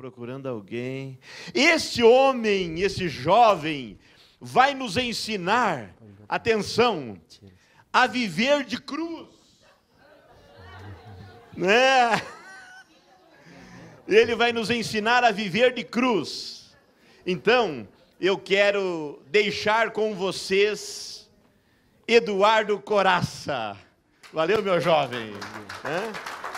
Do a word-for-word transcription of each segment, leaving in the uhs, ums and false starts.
procurando alguém. Este homem, esse jovem, vai nos ensinar, atenção, a viver de cruz. Né? Ele vai nos ensinar a viver de cruz. Então, eu quero deixar com vocês Eduardo Coraça. Valeu, meu jovem. Hã?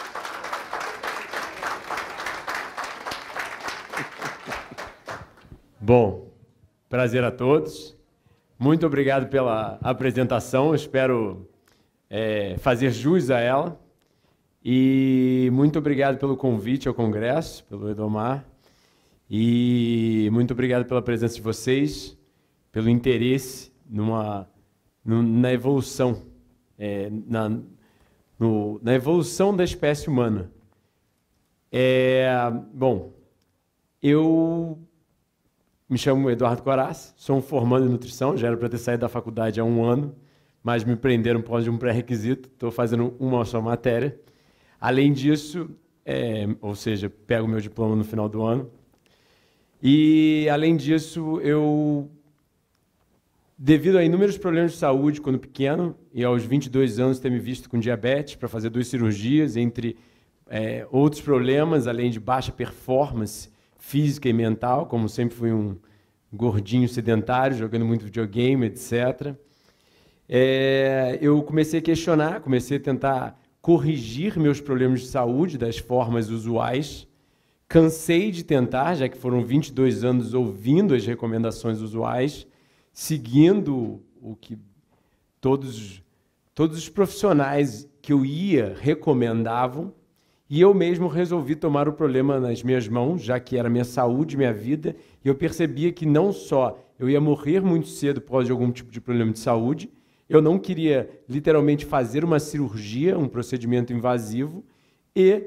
Bom, prazer a todos. Muito obrigado pela apresentação. Espero é, fazer jus a ela. E muito obrigado pelo convite ao Congresso, pelo Edomar. E muito obrigado pela presença de vocês, pelo interesse numa, no, na evolução, é, na, no, na evolução da espécie humana. É, bom, eu me chamo Eduardo Coraça, sou um formando em nutrição, já era para ter saído da faculdade há um ano, mas me prenderam por causa de um pré-requisito, estou fazendo uma só matéria. Além disso, é, ou seja, pego meu diploma no final do ano. E, além disso, eu, devido a inúmeros problemas de saúde quando pequeno, e aos vinte e dois anos ter me visto com diabetes para fazer duas cirurgias, entre é, outros problemas, além de baixa performance física e mental, como sempre fui um gordinho sedentário, jogando muito videogame, etcétera. É, eu comecei a questionar, comecei a tentar corrigir meus problemas de saúde das formas usuais. Cansei de tentar, já que foram vinte e dois anos ouvindo as recomendações usuais, seguindo o que todos, todos os profissionais que eu ia recomendavam, e eu mesmo resolvi tomar o problema nas minhas mãos, já que era minha saúde, minha vida, e eu percebia que não só eu ia morrer muito cedo por causa de algum tipo de problema de saúde, eu não queria literalmente fazer uma cirurgia, um procedimento invasivo, e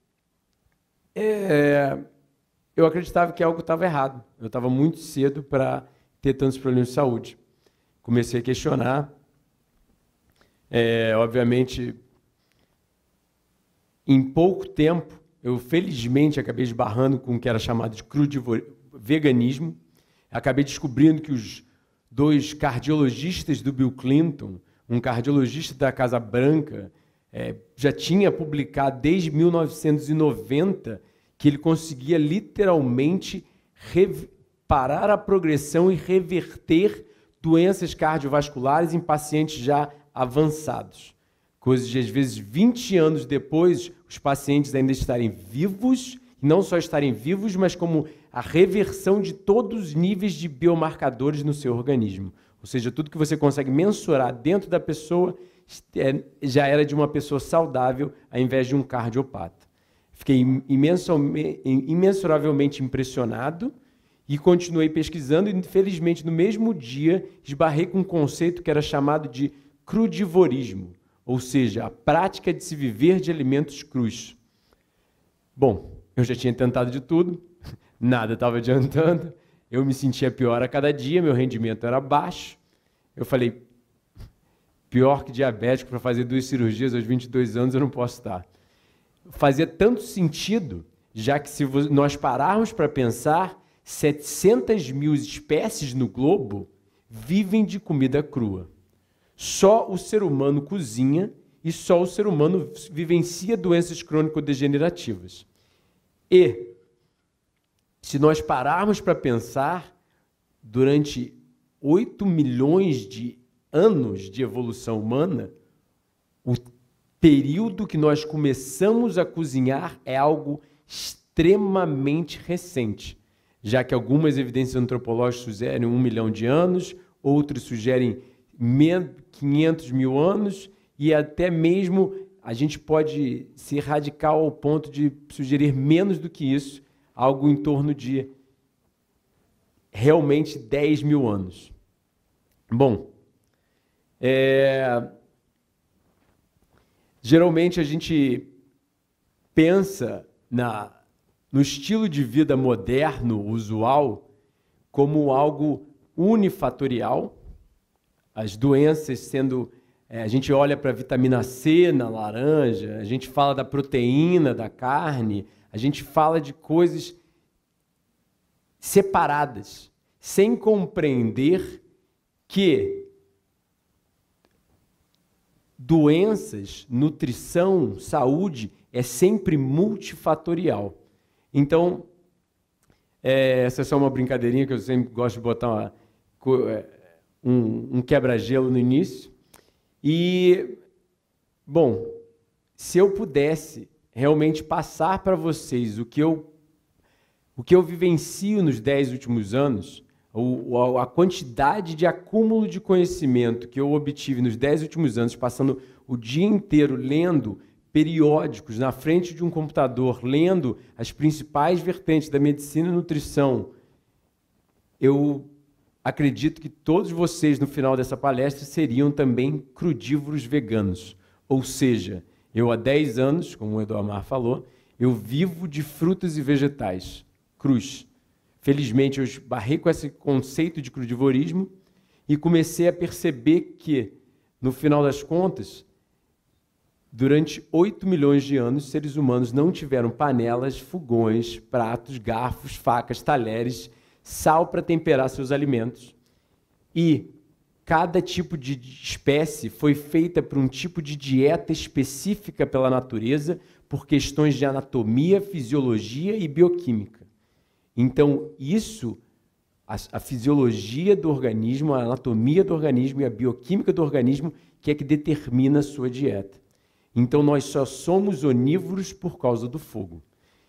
é, eu acreditava que algo estava errado. Eu estava muito cedo para ter tantos problemas de saúde. Comecei a questionar. É, obviamente, em pouco tempo, eu felizmente acabei esbarrando com o que era chamado de crudivorismo. Acabei descobrindo que os dois cardiologistas do Bill Clinton, um cardiologista da Casa Branca, é, já tinha publicado desde mil novecentos e noventa que ele conseguia literalmente parar a progressão e reverter doenças cardiovasculares em pacientes já avançados. Coisas de, às vezes, vinte anos depois, os pacientes ainda estarem vivos, e não só estarem vivos, mas como a reversão de todos os níveis de biomarcadores no seu organismo. Ou seja, tudo que você consegue mensurar dentro da pessoa já era de uma pessoa saudável, ao invés de um cardiopata. Fiquei imensuravelmente impressionado e continuei pesquisando, e, infelizmente, no mesmo dia, esbarrei com um conceito que era chamado de crudivorismo, ou seja, a prática de se viver de alimentos crus. Bom, eu já tinha tentado de tudo, nada estava adiantando, eu me sentia pior a cada dia, meu rendimento era baixo. Eu falei, pior que diabético para fazer duas cirurgias aos vinte e dois anos eu não posso estar. Fazia tanto sentido, já que se nós pararmos para pensar, setecentas mil espécies no globo vivem de comida crua. Só o ser humano cozinha e só o ser humano vivencia doenças crônico-degenerativas. E, se nós pararmos para pensar, durante oito milhões de anos de evolução humana, o período que nós começamos a cozinhar é algo extremamente recente, já que algumas evidências antropológicas sugerem um milhão de anos, outros sugerem quinhentos mil anos, e até mesmo a gente pode ser radical ao ponto de sugerir menos do que isso, algo em torno de realmente dez mil anos. Bom, é... geralmente a gente pensa na, no estilo de vida moderno, usual, como algo unifatorial, as doenças sendo... É, a gente olha para a vitamina C na laranja, a gente fala da proteína da carne, a gente fala de coisas separadas, sem compreender que doenças, nutrição, saúde é sempre multifatorial. Então, é, essa é só uma brincadeirinha que eu sempre gosto de botar uma, um, um quebra-gelo no início. E, bom, se eu pudesse realmente passar para vocês o que eu, o que eu vivencio nos dez últimos anos, o, a quantidade de acúmulo de conhecimento que eu obtive nos dez últimos anos, passando o dia inteiro lendo periódicos na frente de um computador, lendo as principais vertentes da medicina e nutrição, eu acredito que todos vocês, no final dessa palestra, seriam também crudívoros veganos. Ou seja, eu há dez anos, como o Eduardo falou, eu vivo de frutas e vegetais crus. Felizmente, eu esbarrei com esse conceito de crudivorismo e comecei a perceber que, no final das contas, durante oito milhões de anos, seres humanos não tiveram panelas, fogões, pratos, garfos, facas, talheres, sal para temperar seus alimentos. E cada tipo de espécie foi feita por um tipo de dieta específica pela natureza, por questões de anatomia, fisiologia e bioquímica. Então, isso, a, a fisiologia do organismo, a anatomia do organismo e a bioquímica do organismo, que é que determina a sua dieta. Então, nós só somos onívoros por causa do fogo.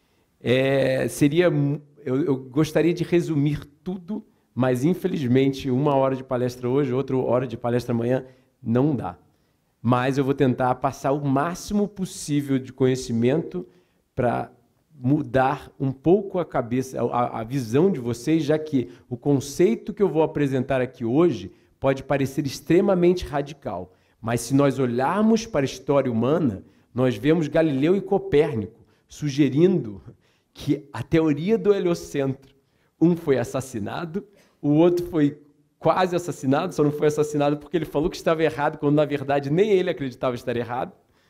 É, seria, eu, eu gostaria de resumir tudo, mas, infelizmente, uma hora de palestra hoje, outra hora de palestra amanhã, não dá. Mas eu vou tentar passar o máximo possível de conhecimento para mudar um pouco a cabeça, a, a visão de vocês, já que o conceito que eu vou apresentar aqui hoje pode parecer extremamente radical. Mas se nós olharmos para a história humana, nós vemos Galileu e Copérnico sugerindo que a teoria do heliocentro, um foi assassinado, o outro foi quase assassinado, só não foi assassinado porque ele falou que estava errado, quando na verdade nem ele acreditava estar errado.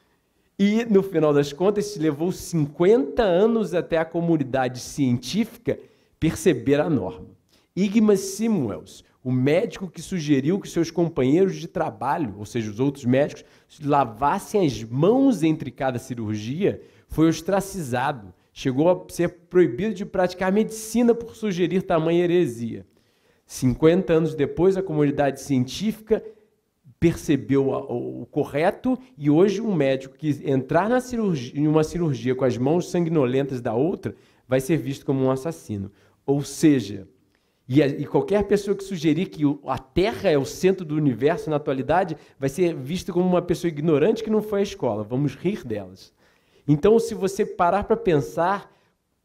E, no final das contas, levou cinquenta anos até a comunidade científica perceber a norma. Igmar Simuels, o médico que sugeriu que seus companheiros de trabalho, ou seja, os outros médicos, lavassem as mãos entre cada cirurgia, foi ostracizado. Chegou a ser proibido de praticar medicina por sugerir tamanha heresia. cinquenta anos depois, a comunidade científica percebeu o correto e hoje um médico que entrar na cirurgia, em uma cirurgia com as mãos sanguinolentas da outra vai ser visto como um assassino. Ou seja, e, a, e qualquer pessoa que sugerir que a Terra é o centro do universo na atualidade vai ser vista como uma pessoa ignorante que não foi à escola. Vamos rir delas. Então, se você parar para pensar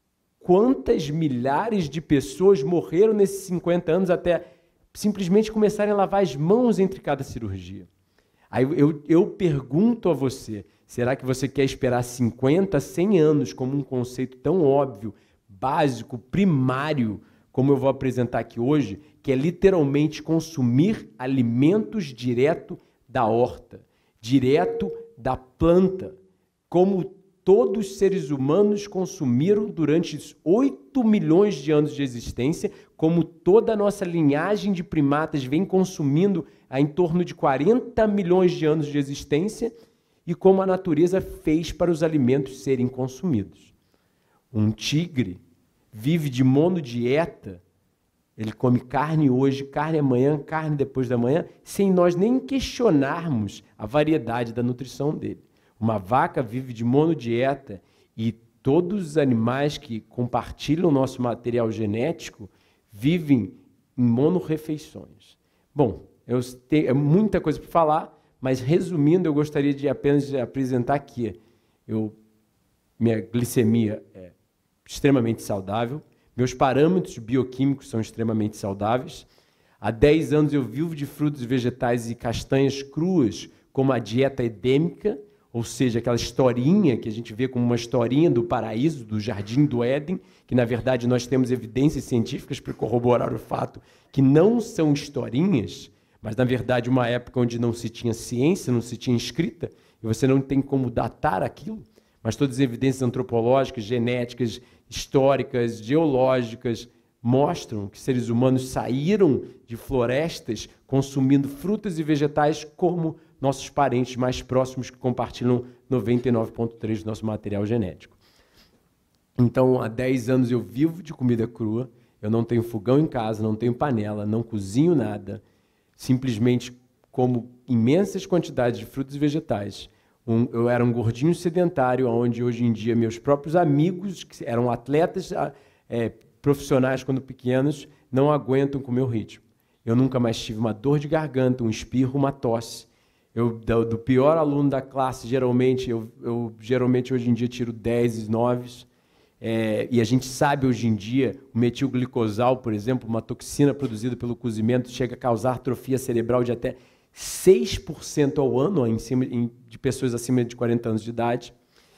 quantas milhares de pessoas morreram nesses cinquenta anos até simplesmente começarem a lavar as mãos entre cada cirurgia. Aí eu, eu pergunto a você, será que você quer esperar cinquenta, cem anos como um conceito tão óbvio, básico, primário, como eu vou apresentar aqui hoje, que é literalmente consumir alimentos direto da horta, direto da planta, como todos os seres humanos consumiram durante os oito milhões de anos de existência, como toda a nossa linhagem de primatas vem consumindo há em torno de quarenta milhões de anos de existência, e como a natureza fez para os alimentos serem consumidos. Um tigre vive de monodieta, ele come carne hoje, carne amanhã, carne depois da manhã, sem nós nem questionarmos a variedade da nutrição dele. Uma vaca vive de monodieta e todos os animais que compartilham o nosso material genético vivem em monorrefeições. Bom, eu tenho é muita coisa para falar, mas resumindo, eu gostaria de apenas apresentar aqui. Eu, minha glicemia é extremamente saudável, meus parâmetros bioquímicos são extremamente saudáveis. Há dez anos eu vivo de frutos, vegetais e castanhas cruas como a dieta edêmica, ou seja, aquela historinha que a gente vê como uma historinha do paraíso, do jardim do Éden, que na verdade nós temos evidências científicas para corroborar o fato que não são historinhas, mas na verdade uma época onde não se tinha ciência, não se tinha escrita, e você não tem como datar aquilo, mas todas as evidências antropológicas, genéticas, históricas, geológicas, mostram que seres humanos saíram de florestas consumindo frutas e vegetais como nossos parentes mais próximos que compartilham noventa e nove vírgula três do nosso material genético. Então, há dez anos eu vivo de comida crua, eu não tenho fogão em casa, não tenho panela, não cozinho nada, simplesmente como imensas quantidades de frutas e vegetais. Um, eu era um gordinho sedentário, onde hoje em dia meus próprios amigos, que eram atletas é, profissionais quando pequenos, não aguentam com o meu ritmo. Eu nunca mais tive uma dor de garganta, um espirro, uma tosse. Eu, do, do pior aluno da classe, geralmente, eu, eu geralmente hoje em dia tiro dez e nove. É, e a gente sabe hoje em dia, o metilglicosal, por exemplo, uma toxina produzida pelo cozimento, chega a causar atrofia cerebral de até seis por cento ao ano em cima, em, de pessoas acima de quarenta anos de idade.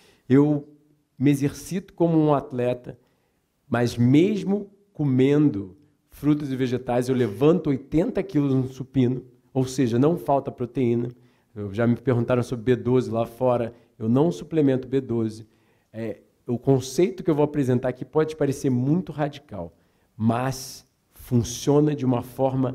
Eu me exercito como um atleta, mas mesmo comendo frutas e vegetais, eu levanto oitenta quilos no supino, ou seja, não falta proteína. Eu, já me perguntaram sobre B doze lá fora, eu não suplemento B doze. É, o conceito que eu vou apresentar aqui pode parecer muito radical, mas funciona de uma forma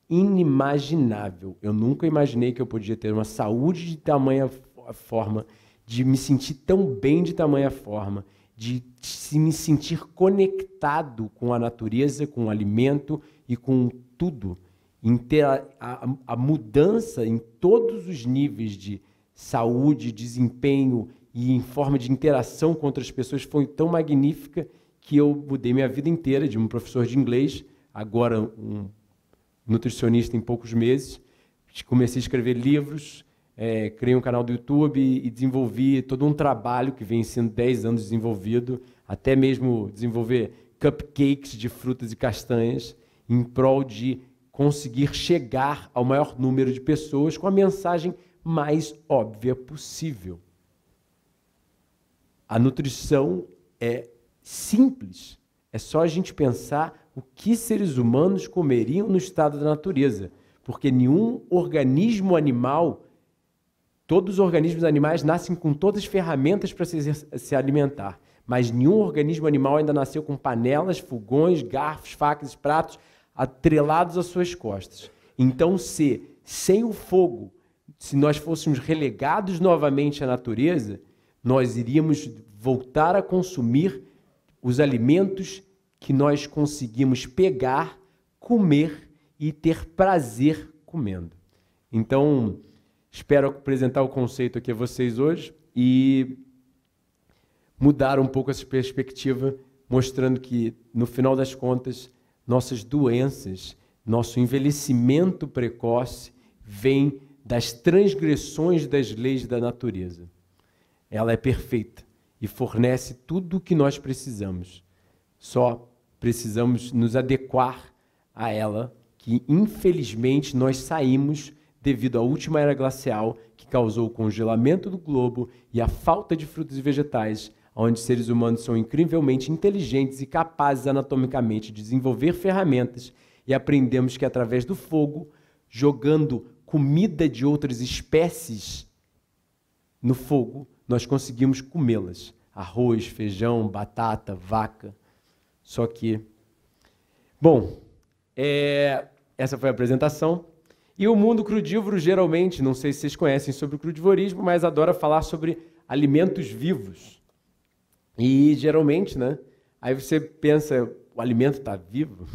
inimaginável. Eu nunca imaginei que eu podia ter uma saúde de tamanha forma, de me sentir tão bem de tamanha forma, de se me sentir conectado com a natureza, com o alimento e com tudo. A, a, a mudança em todos os níveis de saúde, desempenho e em forma de interação com outras pessoas foi tão magnífica que eu mudei minha vida inteira, de um professor de inglês, agora um nutricionista em poucos meses. Comecei a escrever livros, é, criei um canal do YouTube e, e desenvolvi todo um trabalho que vem sendo dez anos desenvolvido, até mesmo desenvolver cupcakes de frutas e castanhas em prol de conseguir chegar ao maior número de pessoas com a mensagem mais óbvia possível. A nutrição é simples, é só a gente pensar o que seres humanos comeriam no estado da natureza, porque nenhum organismo animal, todos os organismos animais nascem com todas as ferramentas para se, se alimentar, mas nenhum organismo animal ainda nasceu com panelas, fogões, garfos, facas e pratos atrelados às suas costas. Então, se sem o fogo, se nós fôssemos relegados novamente à natureza, nós iríamos voltar a consumir os alimentos que nós conseguimos pegar, comer e ter prazer comendo. Então, espero apresentar o conceito aqui a vocês hoje e mudar um pouco essa perspectiva, mostrando que, no final das contas, nossas doenças, nosso envelhecimento precoce vem das transgressões das leis da natureza. Ela é perfeita e fornece tudo o que nós precisamos. Só precisamos nos adequar a ela, que infelizmente nós saímos devido à última era glacial, que causou o congelamento do globo e a falta de frutas e vegetais, onde seres humanos são incrivelmente inteligentes e capazes anatomicamente de desenvolver ferramentas, e aprendemos que através do fogo, jogando comida de outras espécies no fogo, nós conseguimos comê-las. Arroz, feijão, batata, vaca. Só que... Bom, é, essa foi a apresentação. E o mundo crudívoro, geralmente, não sei se vocês conhecem sobre o crudivorismo, mas adora falar sobre alimentos vivos. E, geralmente, né? Aí você pensa, o alimento está vivo?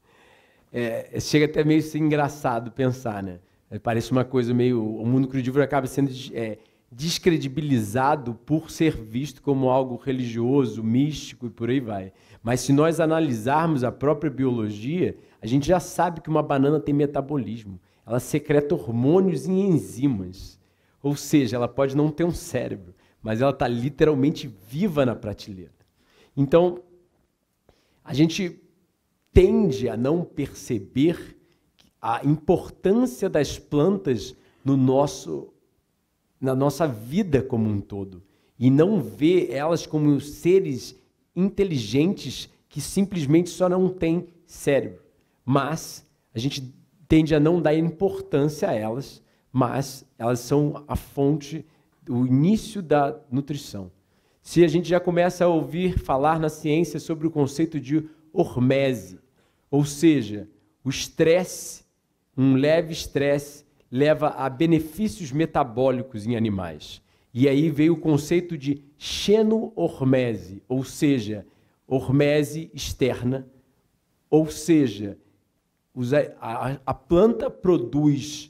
É, chega até meio a ser engraçado pensar, né? Parece uma coisa meio... O mundo crudívoro acaba sendo é, descredibilizado por ser visto como algo religioso, místico e por aí vai. Mas se nós analisarmos a própria biologia, a gente já sabe que uma banana tem metabolismo. Ela secreta hormônios e enzimas. Ou seja, ela pode não ter um cérebro, mas ela está literalmente viva na prateleira. Então, a gente tende a não perceber a importância das plantas no nosso, na nossa vida como um todo, e não ver elas como seres inteligentes que simplesmente só não têm cérebro. Mas a gente tende a não dar importância a elas, mas elas são a fonte, o início da nutrição. se a gente já começa a ouvir falar na ciência sobre o conceito de hormese, ou seja, o estresse, um leve estresse, leva a benefícios metabólicos em animais. E aí veio o conceito de xenohormese, ou seja, hormese externa, ou seja, a, a planta produz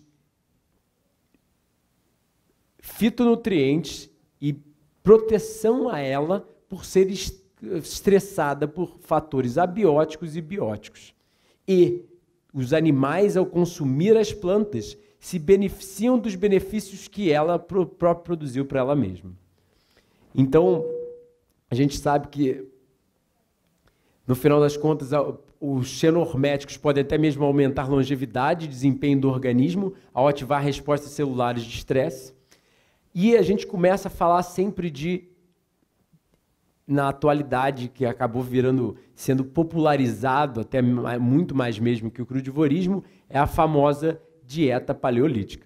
fitonutrientes e proteção a ela por ser estressada por fatores abióticos e bióticos. E os animais, ao consumir as plantas, se beneficiam dos benefícios que ela própria produziu para ela mesma. Então, a gente sabe que, no final das contas, os xenohorméticos podem até mesmo aumentar longevidade e desempenho do organismo ao ativar respostas celulares de estresse. E a gente começa a falar sempre de, na atualidade, que acabou virando, sendo popularizado até muito mais mesmo que o crudivorismo, é a famosa dieta paleolítica.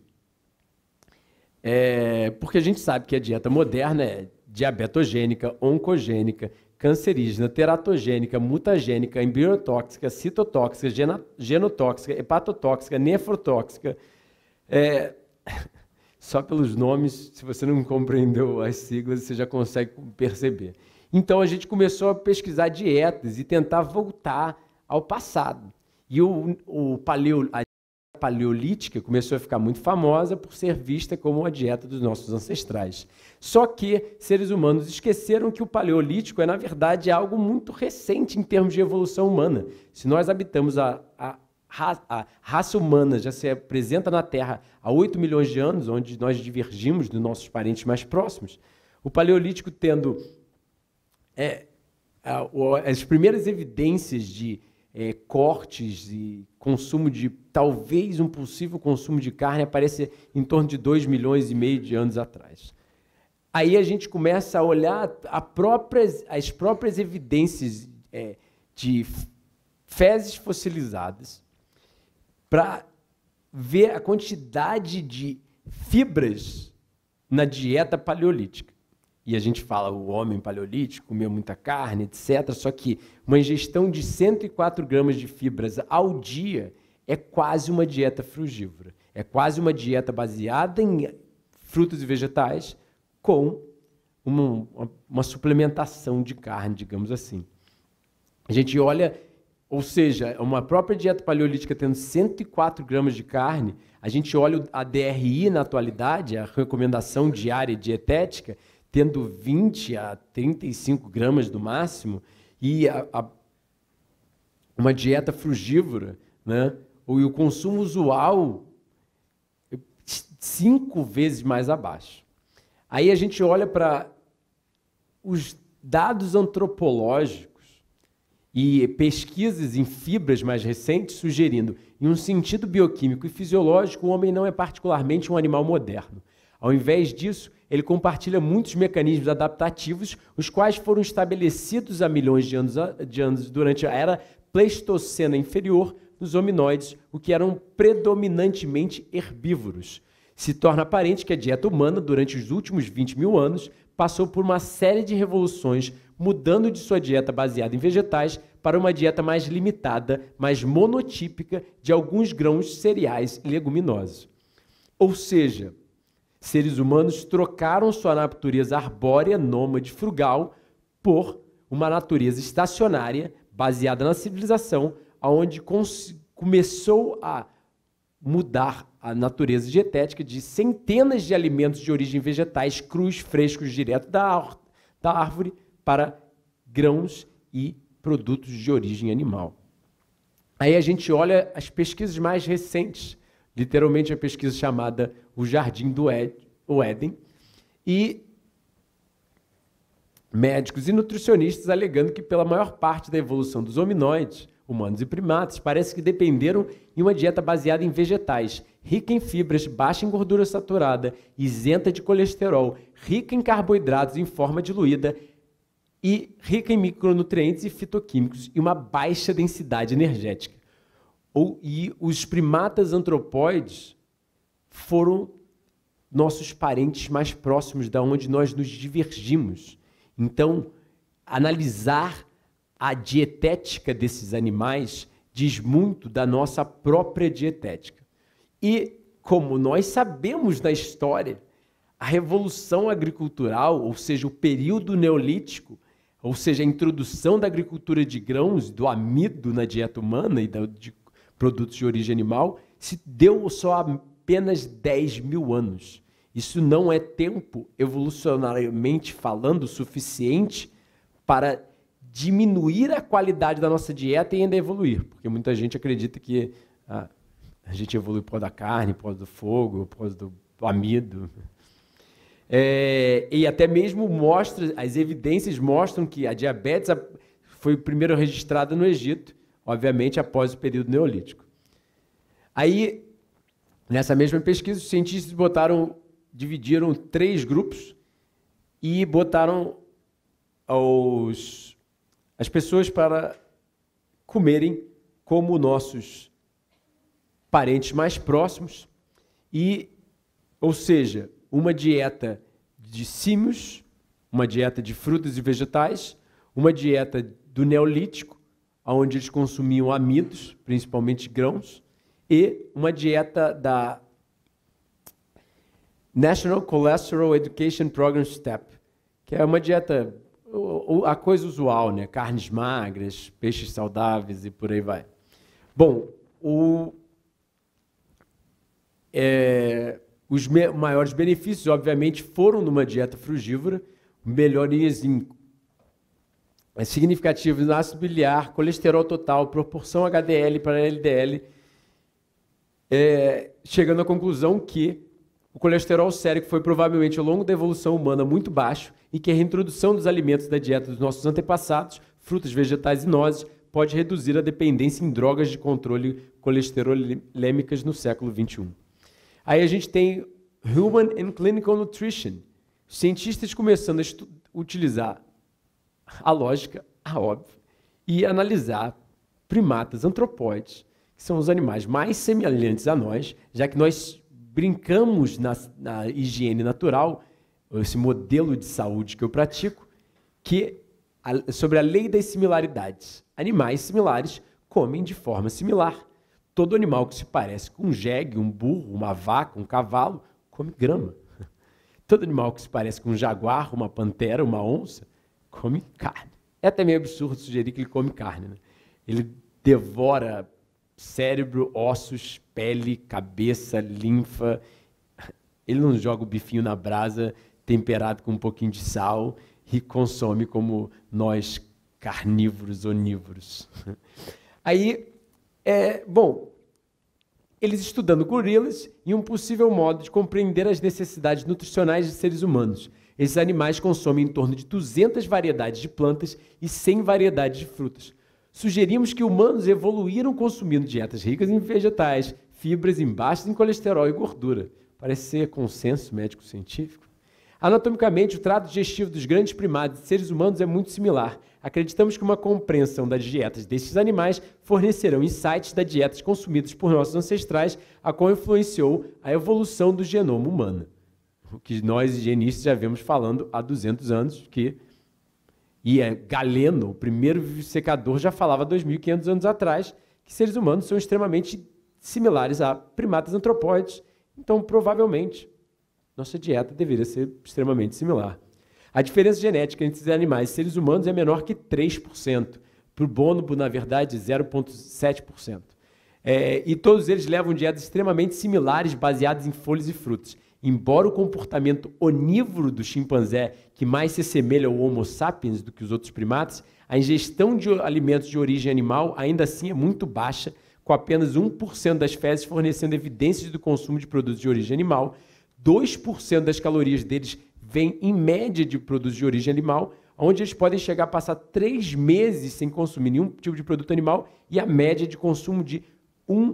É, porque a gente sabe que a dieta moderna é diabetogênica, oncogênica, cancerígena, teratogênica, mutagênica, embriotóxica, citotóxica, gena, genotóxica, hepatotóxica, nefrotóxica. É, só pelos nomes, se você não compreendeu as siglas, você já consegue perceber. Então a gente começou a pesquisar dietas e tentar voltar ao passado. E o, o paleo, a paleolítica começou a ficar muito famosa por ser vista como a dieta dos nossos ancestrais. Só que seres humanos esqueceram que o paleolítico é, na verdade, algo muito recente em termos de evolução humana. Se nós habitamos a, a, a raça humana, já se apresenta na Terra há oito milhões de anos, onde nós divergimos dos nossos parentes mais próximos, o paleolítico tendo é, as primeiras evidências de É, cortes e consumo de, talvez um possível consumo de carne aparece em torno de dois milhões e meio de anos atrás. Aí a gente começa a olhar a próprias, as próprias evidências é, de fezes fossilizadas para ver a quantidade de fibras na dieta paleolítica. E a gente fala, o homem paleolítico comeu muita carne, etcétera. Só que uma ingestão de cento e quatro gramas de fibras ao dia é quase uma dieta frugívora. É quase uma dieta baseada em frutos e vegetais com uma, uma, uma suplementação de carne, digamos assim. A gente olha, ou seja, uma própria dieta paleolítica tendo cento e quatro gramas de carne, a gente olha a D R I na atualidade, a recomendação diária dietética, tendo vinte a trinta e cinco gramas no máximo, e a, a, uma dieta frugívora, né? E o consumo usual cinco vezes mais abaixo. Aí a gente olha para os dados antropológicos e pesquisas em fibras mais recentes sugerindo, em um sentido bioquímico e fisiológico, o homem não é particularmente um animal moderno. Ao invés disso, ele compartilha muitos mecanismos adaptativos, os quais foram estabelecidos há milhões de anos, de anos durante a era Pleistocena inferior nos hominoides, o que eram predominantemente herbívoros. Se torna aparente que a dieta humana, durante os últimos vinte mil anos, passou por uma série de revoluções, mudando de sua dieta baseada em vegetais para uma dieta mais limitada, mais monotípica de alguns grãos, cereais e leguminosos. Ou seja, seres humanos trocaram sua natureza arbórea, nômade, frugal, por uma natureza estacionária, baseada na civilização, onde começou a mudar a natureza dietética de centenas de alimentos de origem vegetais, crus, frescos, direto da, da árvore, para grãos e produtos de origem animal. Aí a gente olha as pesquisas mais recentes, literalmente a pesquisa chamada O Jardim do Éden, e médicos e nutricionistas alegando que pela maior parte da evolução dos hominoides, humanos e primatas, parece que dependeram em uma dieta baseada em vegetais, rica em fibras, baixa em gordura saturada, isenta de colesterol, rica em carboidratos em forma diluída e rica em micronutrientes e fitoquímicos e uma baixa densidade energética. Ou, e os primatas antropóides foram nossos parentes mais próximos da onde nós nos divergimos. Então, analisar a dietética desses animais diz muito da nossa própria dietética. E, como nós sabemos da história, a revolução agricultural, ou seja, o período neolítico, ou seja, a introdução da agricultura de grãos, do amido na dieta humana e de produtos de origem animal, se deu só há apenas dez mil anos. Isso não é tempo, evolucionariamente falando, suficiente para diminuir a qualidade da nossa dieta e ainda evoluir, porque muita gente acredita que ah, a gente evolui por causa da carne, por causa do fogo, por causa do amido. É, e até mesmo mostra, as evidências mostram que a diabetes foi primeiro registrada no Egito, obviamente após o período neolítico. Aí, nessa mesma pesquisa, os cientistas botaram, dividiram três grupos e botaram os, as pessoas para comerem como nossos parentes mais próximos, e, ou seja, uma dieta de símios, uma dieta de frutas e vegetais, uma dieta do Neolítico, onde eles consumiam amidos, principalmente grãos, e uma dieta da National Cholesterol Education Program STEP, que é uma dieta, a coisa usual, né? Carnes magras, peixes saudáveis e por aí vai. Bom, o, é, os me, maiores benefícios, obviamente, foram numa dieta frugívora, melhorias em é, significativas no ácido biliar, colesterol total, proporção H D L para L D L, é, chegando à conclusão que o colesterol sérico foi provavelmente ao longo da evolução humana muito baixo e que a reintrodução dos alimentos da dieta dos nossos antepassados, frutas, vegetais e nozes, pode reduzir a dependência em drogas de controle colesterolêmicas no século vinte e um. Aí a gente tem Human and Clinical Nutrition, cientistas começando a utilizar a lógica, a óbvia, e analisar primatas antropóides, que são os animais mais semelhantes a nós, já que nós brincamos na, na higiene natural, esse modelo de saúde que eu pratico, que a, sobre a lei das similaridades. Animais similares comem de forma similar. Todo animal que se parece com um jegue, um burro, uma vaca, um cavalo, come grama. Todo animal que se parece com um jaguar, uma pantera, uma onça, come carne. É até meio absurdo sugerir que ele come carne, né? Ele devora cérebro, ossos, pele, cabeça, linfa. Ele não joga o bifinho na brasa, temperado com um pouquinho de sal, e consome como nós, carnívoros, onívoros. Aí, é, bom, eles estudando gorilas e um possível modo de compreender as necessidades nutricionais de seres humanos. Esses animais consomem em torno de duzentas variedades de plantas e cem variedades de frutas. Sugerimos que humanos evoluíram consumindo dietas ricas em vegetais, fibras e baixas em colesterol e gordura. Parece ser consenso médico-científico. Anatomicamente, o trato digestivo dos grandes primatas e seres humanos é muito similar. Acreditamos que uma compreensão das dietas desses animais fornecerão insights das dietas consumidas por nossos ancestrais, a qual influenciou a evolução do genoma humano. O que nós, higienistas, já vemos falando há duzentos anos, que E é, Galeno, o primeiro vivisecador, já falava dois mil e quinhentos anos atrás que seres humanos são extremamente similares a primatas antropóides. Então, provavelmente, nossa dieta deveria ser extremamente similar. A diferença genética entre os animais e seres humanos é menor que três por cento. Para o bonobo, na verdade, zero vírgula sete por cento. É, e todos eles levam dietas extremamente similares, baseadas em folhas e frutas. Embora o comportamento onívoro do chimpanzé, que mais se assemelha ao Homo sapiens do que os outros primatas, a ingestão de alimentos de origem animal ainda assim é muito baixa, com apenas um por cento das fezes fornecendo evidências do consumo de produtos de origem animal, dois por cento das calorias deles vêm em média de produtos de origem animal, onde eles podem chegar a passar três meses sem consumir nenhum tipo de produto animal e a média de consumo de um,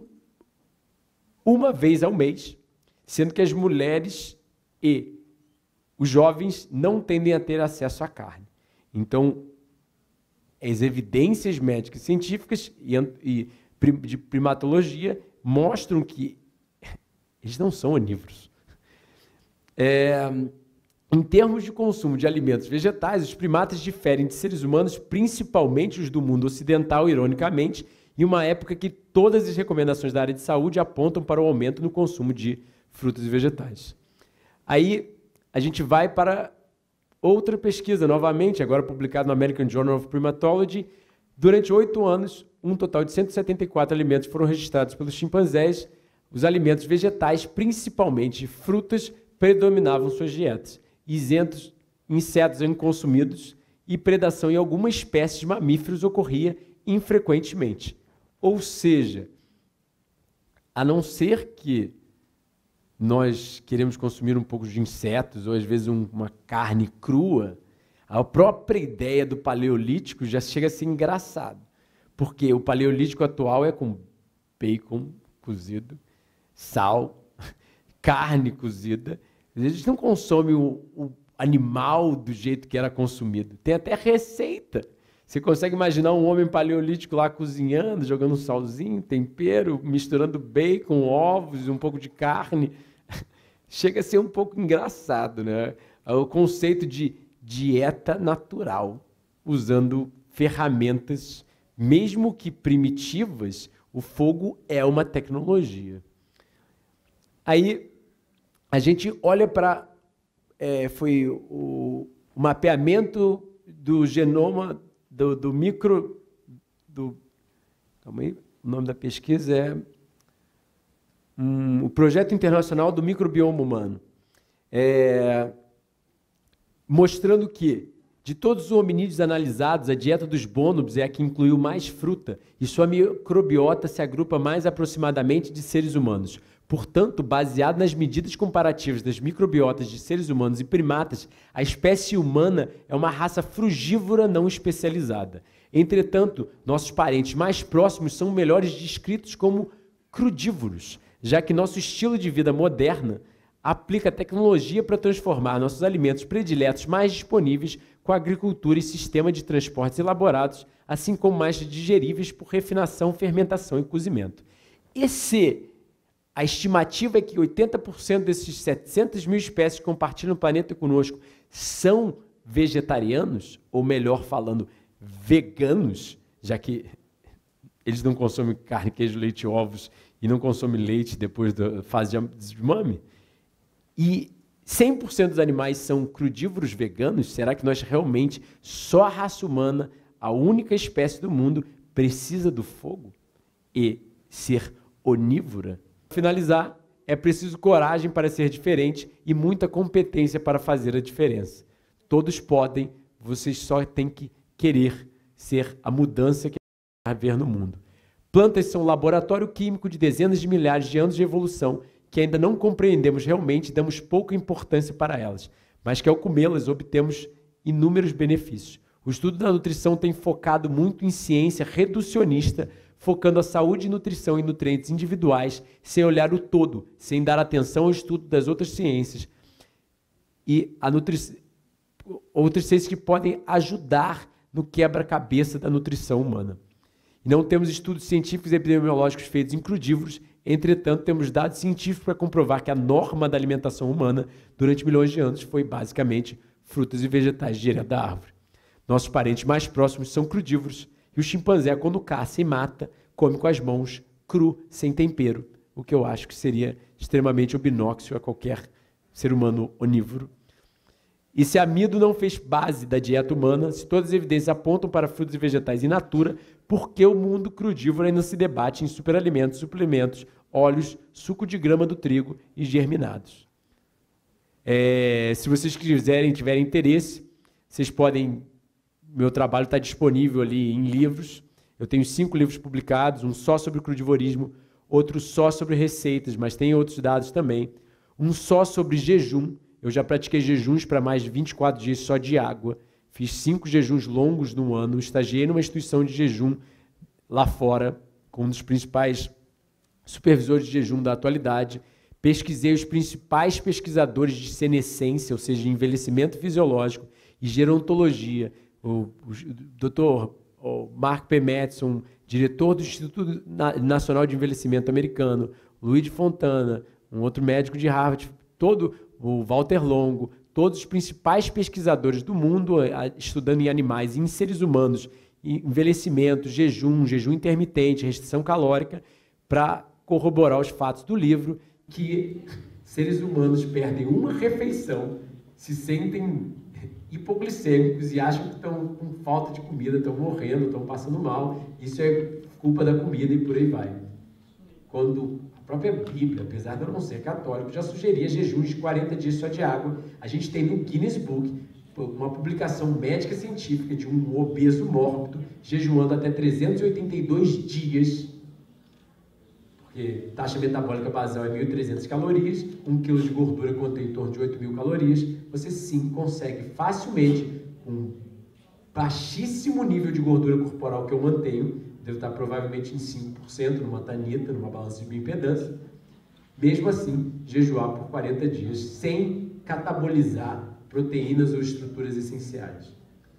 uma vez ao mês, sendo que as mulheres e os jovens não tendem a ter acesso à carne. Então, as evidências médicas científicas e, e de primatologia mostram que eles não são onívoros. É, Em termos de consumo de alimentos vegetais, os primatas diferem de seres humanos, principalmente os do mundo ocidental, ironicamente, em uma época que todas as recomendações da área de saúde apontam para o aumento no consumo de frutas e vegetais. Aí a gente vai para outra pesquisa, novamente, agora publicada no American Journal of Primatology. Durante oito anos, um total de cento e setenta e quatro alimentos foram registrados pelos chimpanzés. Os alimentos vegetais, principalmente frutas, predominavam suas dietas. Isentos, insetos eram consumidos e predação em alguma espécie de mamíferos ocorria infrequentemente. Ou seja, a não ser que nós queremos consumir um pouco de insetos ou às vezes um, uma carne crua, a própria ideia do paleolítico já chega a ser engraçado, porque o paleolítico atual é com bacon cozido, sal, carne cozida. A gente não consome o, o animal do jeito que era consumido. Tem até receita. Você consegue imaginar um homem paleolítico lá cozinhando, jogando um salzinho, tempero, misturando bacon, ovos, um pouco de carne. Chega a ser um pouco engraçado, né? O conceito de dieta natural, usando ferramentas, mesmo que primitivas, o fogo é uma tecnologia. Aí a gente olha para é, foi o, o mapeamento do genoma do, do micro do calma aí, o nome da pesquisa é hum, o Projeto Internacional do Microbioma Humano, é, mostrando que de todos os hominídeos analisados, a dieta dos bonobos é a que incluiu mais fruta e sua microbiota se agrupa mais aproximadamente de seres humanos. Portanto, baseado nas medidas comparativas das microbiotas de seres humanos e primatas, a espécie humana é uma raça frugívora não especializada. Entretanto, nossos parentes mais próximos são melhores descritos como crudívoros, já que nosso estilo de vida moderna aplica tecnologia para transformar nossos alimentos prediletos mais disponíveis com agricultura e sistema de transportes elaborados, assim como mais digeríveis por refinação, fermentação e cozimento. E se a estimativa é que oitenta por cento desses setecentas mil espécies que compartilham o planeta conosco são vegetarianos, ou melhor falando, veganos, já que eles não consomem carne, queijo, leite e ovos e não consomem leite depois da fase de desmame, e cem por cento dos animais são crudívoros veganos, será que nós realmente, só a raça humana, a única espécie do mundo, precisa do fogo e ser onívora? Para finalizar, é preciso coragem para ser diferente e muita competência para fazer a diferença. Todos podem, vocês só têm que querer ser a mudança que vai haver no mundo. Plantas são um laboratório químico de dezenas de milhares de anos de evolução que ainda não compreendemos realmente e damos pouca importância para elas, mas que ao comê-las obtemos inúmeros benefícios. O estudo da nutrição tem focado muito em ciência reducionista, focando a saúde e nutrição em nutrientes individuais, sem olhar o todo, sem dar atenção ao estudo das outras ciências e a nutri... outras ciências que podem ajudar no quebra-cabeça da nutrição humana. E não temos estudos científicos e epidemiológicos feitos em crudívoros, entretanto, temos dados científicos para comprovar que a norma da alimentação humana durante milhões de anos foi basicamente frutas e vegetais direto da árvore. Nossos parentes mais próximos são crudívoros e o chimpanzé, quando caça e mata, come com as mãos, cru, sem tempero, o que eu acho que seria extremamente obnóxio a qualquer ser humano onívoro. E se amido não fez base da dieta humana, se todas as evidências apontam para frutas e vegetais in natura, por que o mundo crudívoro ainda se debate em superalimentos, suplementos, óleos, suco de grama do trigo e germinados? É, se vocês quiserem, tiverem interesse, vocês podem... Meu trabalho está disponível ali em livros. Eu tenho cinco livros publicados, um só sobre crudivorismo, outro só sobre receitas, mas tem outros dados também. Um só sobre jejum. Eu já pratiquei jejuns para mais de vinte e quatro dias só de água. Fiz cinco jejuns longos no ano. Estagiei numa instituição de jejum lá fora, com um dos principais supervisores de jejum da atualidade. Pesquisei os principais pesquisadores de senescência, ou seja, de envelhecimento fisiológico e gerontologia. O, o doutor o Mark P. Madison, diretor do Instituto Nacional de Envelhecimento americano, Luiz Fontana, um outro médico de Harvard, todo o Walter Longo, todos os principais pesquisadores do mundo, estudando em animais e em seres humanos, envelhecimento, jejum, jejum intermitente, restrição calórica, para corroborar os fatos do livro, que seres humanos perdem uma refeição, se sentem hipoglicêmicos e acham que estão com falta de comida, estão morrendo, estão passando mal. Isso é culpa da comida e por aí vai. Quando a própria Bíblia, apesar de eu não ser católico, já sugeria jejuns de quarenta dias só de água. A gente tem no Guinness Book uma publicação médica científica de um obeso mórbido jejuando até trezentos e oitenta e dois dias, porque taxa metabólica basal é mil e trezentas calorias, um quilo de gordura contém em torno de oito mil calorias. Você sim consegue facilmente, com baixíssimo nível de gordura corporal que eu mantenho, devo estar provavelmente em cinco por cento numa tanita, numa balança de bioimpedância, mesmo assim jejuar por quarenta dias sem catabolizar proteínas ou estruturas essenciais.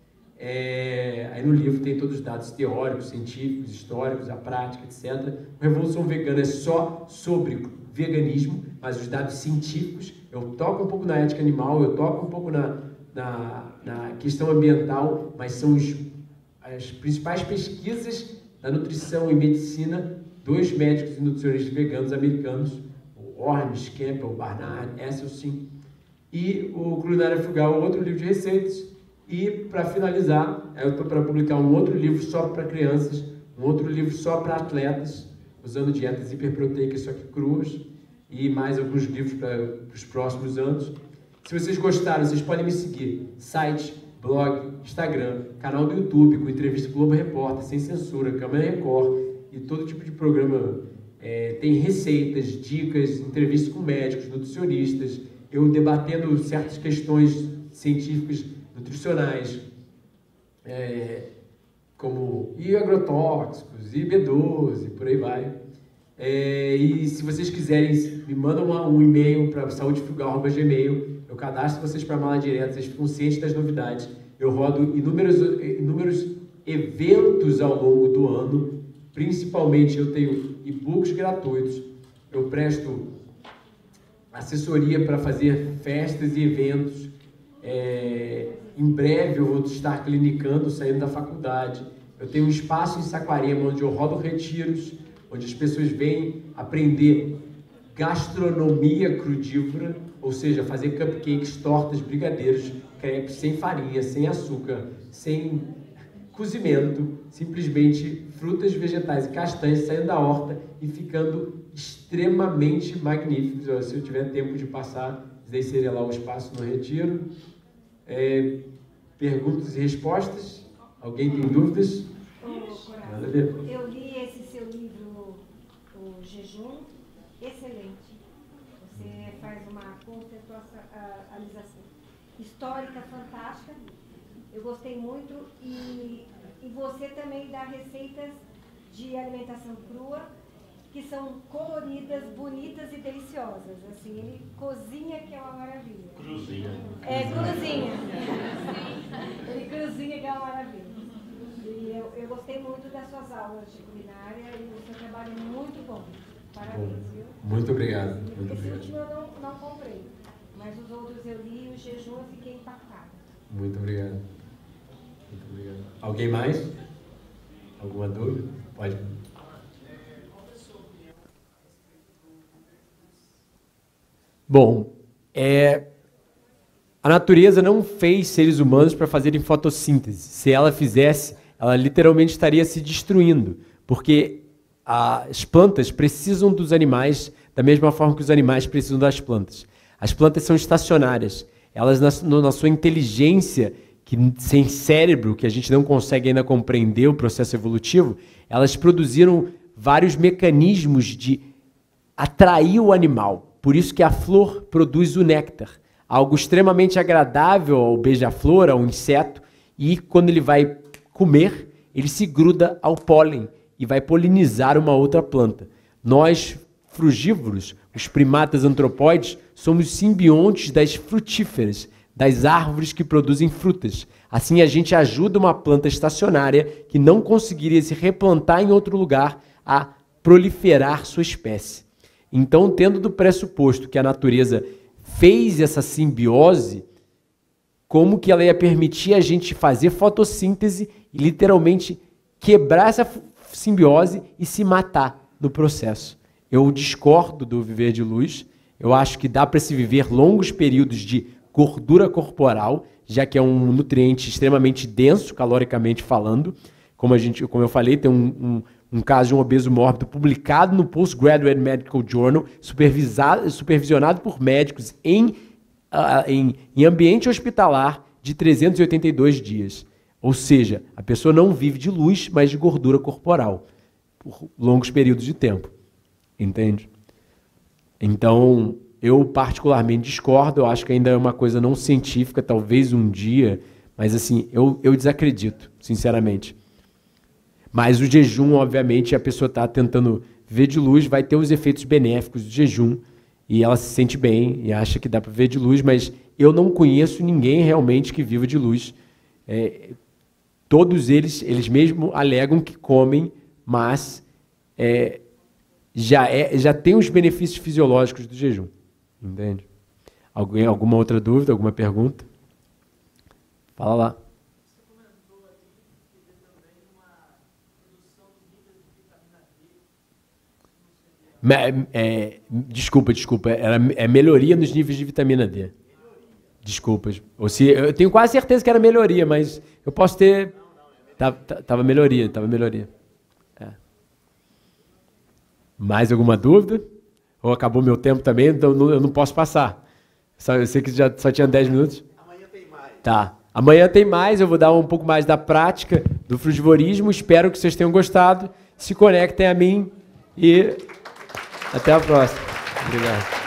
É, aí no livro tem todos os dados teóricos, científicos, históricos, a prática, etcétera. O Revolução Vegana é só sobre veganismo, mas os dados científicos, eu toco um pouco na ética animal, eu toco um pouco na, na, na questão ambiental, mas são os, as principais pesquisas da nutrição e medicina dos médicos e nutricionistas veganos americanos, o Ornish, Campbell, Barnard, Esselstyn, e o Culinária Frugal, outro livro de receitas. E, para finalizar, eu estou para publicar um outro livro só para crianças, um outro livro só para atletas, usando dietas hiperproteicas, só que cruas, e mais alguns livros para os próximos anos. Se vocês gostaram, vocês podem me seguir, site, blog, Instagram, canal do YouTube, com entrevista Globo Repórter, sem censura, Câmara Record, e todo tipo de programa. É, tem receitas, dicas, entrevistas com médicos, nutricionistas, eu debatendo certas questões científicas, nutricionais, é, como e agrotóxicos, e B doze, por aí vai. É, e se vocês quiserem, me mandam uma, um e-mail para saudefrugal arroba gmail, eu cadastro vocês para a mala direta, vocês ficam cientes das novidades. Eu rodo inúmeros, inúmeros eventos ao longo do ano, principalmente eu tenho e-books gratuitos, eu presto assessoria para fazer festas e eventos. É, em breve eu vou estar clinicando, saindo da faculdade. Eu tenho um espaço em Saquarema onde eu rodo retiros, onde as pessoas vêm aprender gastronomia crudívora, ou seja, fazer cupcakes, tortas, brigadeiros, crepes sem farinha, sem açúcar, sem cozimento, simplesmente frutas, vegetais e castanhas saindo da horta e ficando extremamente magníficos. Se eu tiver tempo de passar, esse seria lá o espaço no retiro. É, perguntas e respostas? Alguém tem dúvidas? Nada a ver. Eu li esse seu livro, O Jejum, excelente. Você faz uma contextualização histórica fantástica. Eu gostei muito e, e você também dá receitas de alimentação crua que são coloridas, bonitas e deliciosas. Assim, ele cozinha que é uma maravilha. Cruzinha. É, cruzinha. Ele cruzinha que é uma maravilha. E eu, eu gostei muito das suas aulas de culinária e o seu trabalho é muito bom. Parabéns, viu? Muito obrigado. Muito Esse obrigado. último eu não, não comprei, mas os outros eu li e o jejum eu fiquei impactada. Muito obrigado. Muito obrigado. Alguém mais? Alguma dúvida? Pode. Bom, é, a natureza não fez seres humanos para fazerem fotossíntese. Se ela fizesse, ela literalmente estaria se destruindo, porque as plantas precisam dos animais da mesma forma que os animais precisam das plantas. As plantas são estacionárias. Elas, na, na sua inteligência, que sem cérebro, que a gente não consegue ainda compreender o processo evolutivo, elas produziram vários mecanismos de atrair o animal. Por isso que a flor produz o néctar, algo extremamente agradável ao beija-flor, ao inseto, e quando ele vai comer, ele se gruda ao pólen e vai polinizar uma outra planta. Nós, frugívoros, os primatas antropóides, somos simbiontes das frutíferas, das árvores que produzem frutas. Assim, a gente ajuda uma planta estacionária que não conseguiria se replantar em outro lugar a proliferar sua espécie. Então, tendo do pressuposto que a natureza fez essa simbiose, como que ela ia permitir a gente fazer fotossíntese e literalmente quebrar essa simbiose e se matar no processo. Eu discordo do viver de luz. Eu acho que dá para se viver longos períodos de gordura corporal, já que é um nutriente extremamente denso, caloricamente falando. Como, a gente, como eu falei, tem um, um, um caso de um obeso mórbido publicado no Postgraduate Medical Journal, supervisado, supervisionado por médicos em, uh, em, em ambiente hospitalar de trezentos e oitenta e dois dias. Ou seja, a pessoa não vive de luz, mas de gordura corporal, por longos períodos de tempo. Entende? Então, eu particularmente discordo, eu acho que ainda é uma coisa não científica, talvez um dia, mas assim, eu, eu desacredito, sinceramente. Mas o jejum, obviamente, a pessoa está tentando ver de luz, vai ter os efeitos benéficos do jejum, e ela se sente bem, e acha que dá para ver de luz, mas eu não conheço ninguém realmente que viva de luz. É, todos eles, eles mesmo alegam que comem, mas é, já, é, já tem os benefícios fisiológicos do jejum. Entende? Alguém, alguma outra dúvida, alguma pergunta? Fala lá. Você comentou aí que teve também uma redução dos níveis de vitamina D. Me, é, desculpa, desculpa. Era, é melhoria nos níveis de vitamina D. Desculpas. Ou se, eu tenho quase certeza que era melhoria, mas eu posso ter... Tava, tava melhoria, tava melhoria. É. Mais alguma dúvida? Ou acabou meu tempo também, então eu não posso passar. Só, eu sei que já só tinha dez minutos. Amanhã tem mais. Tá. Amanhã tem mais, eu vou dar um pouco mais da prática do frugivorismo. Espero que vocês tenham gostado. Se conectem a mim e até a próxima. Obrigado.